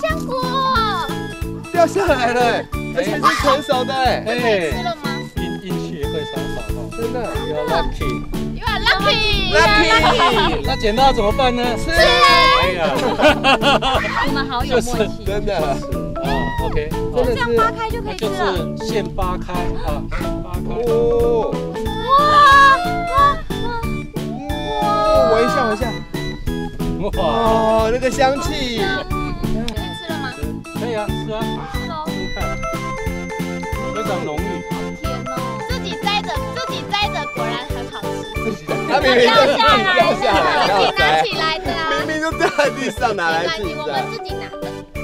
香果掉下来了，而且是成熟的哎。 吃了吗？ 运气会稍少哦， 真的。 有 lucky。 You are lucky。 Lucky。 那捡到怎么办呢？ 吃。 哎呀， 我们好有默契。 真的。 啊 ，OK， 真的这样扒开就可那就以吃了。 是现扒开啊，扒开。 哦。 哇！ 闻一下，闻一下。 哇， 哦，那个香气。 可以吃了吗？ 可以啊，吃啊， 是哦。 吃看，非常浓郁。 甜哦，自己摘的，果然很好吃。 它明明就掉下来掉下来， 自己拿起来的啊。 明明就掉在地上，拿来自己我摘。 们自己拿的。